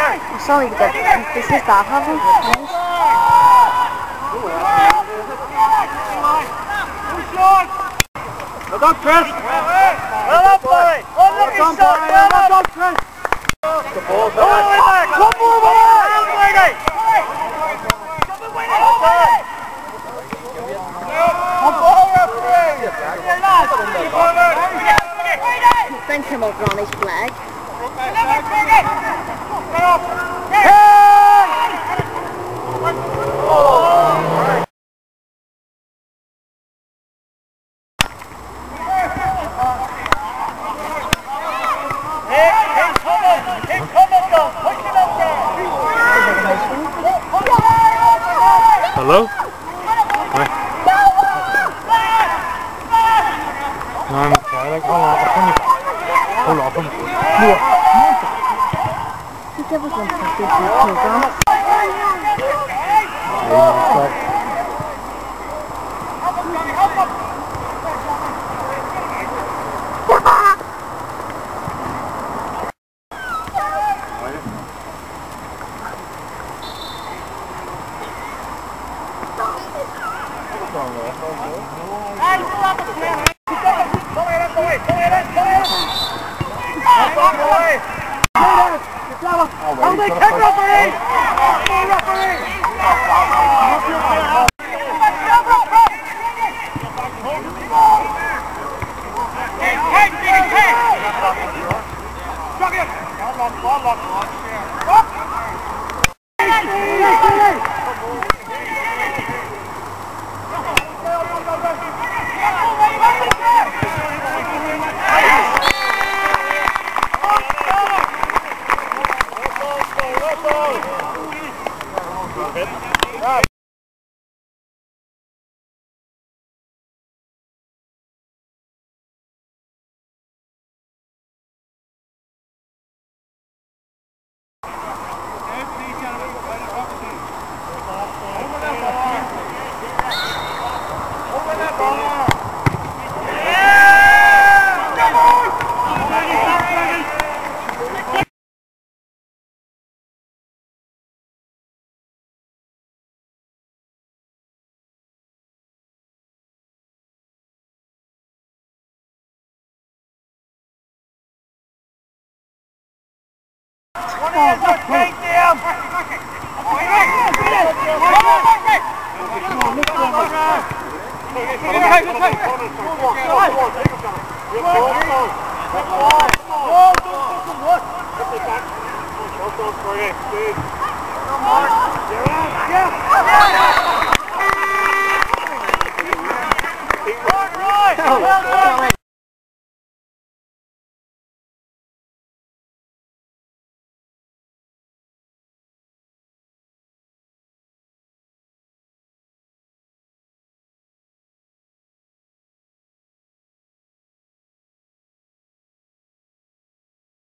Sorry, but this is that haven't Well done, Chris! Well done, boy! Unlucky shot! Well done, Chris! The ball's Come on, back! Come on, Brady! On ball, referee! Then come up on his flag. Hello? Hi. I'm okay. Hold on. He gave us 150 kilograms. Good.